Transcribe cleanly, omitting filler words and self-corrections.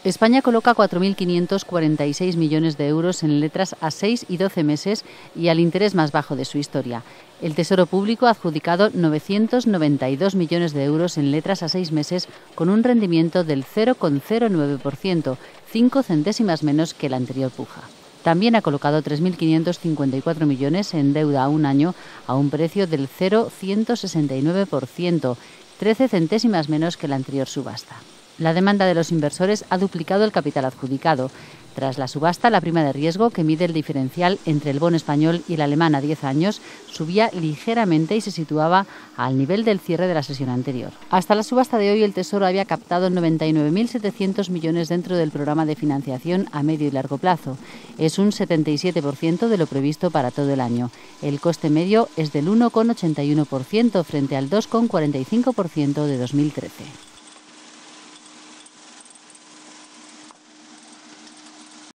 España coloca 4.546 millones de euros en letras a 6 y 12 meses y al interés más bajo de su historia. El Tesoro Público ha adjudicado 992 millones de euros en letras a 6 meses con un rendimiento del 0,09%, 5 centésimas menos que la anterior puja. También ha colocado 3.554 millones en deuda a un año a un precio del 0,169%, 13 centésimas menos que la anterior subasta. La demanda de los inversores ha duplicado el capital adjudicado. Tras la subasta, la prima de riesgo, que mide el diferencial entre el bono español y el alemán a 10 años, subía ligeramente y se situaba al nivel del cierre de la sesión anterior. Hasta la subasta de hoy, el Tesoro había captado 99.700 millones dentro del programa de financiación a medio y largo plazo. Es un 77% de lo previsto para todo el año. El coste medio es del 1,81% frente al 2,45% de 2013.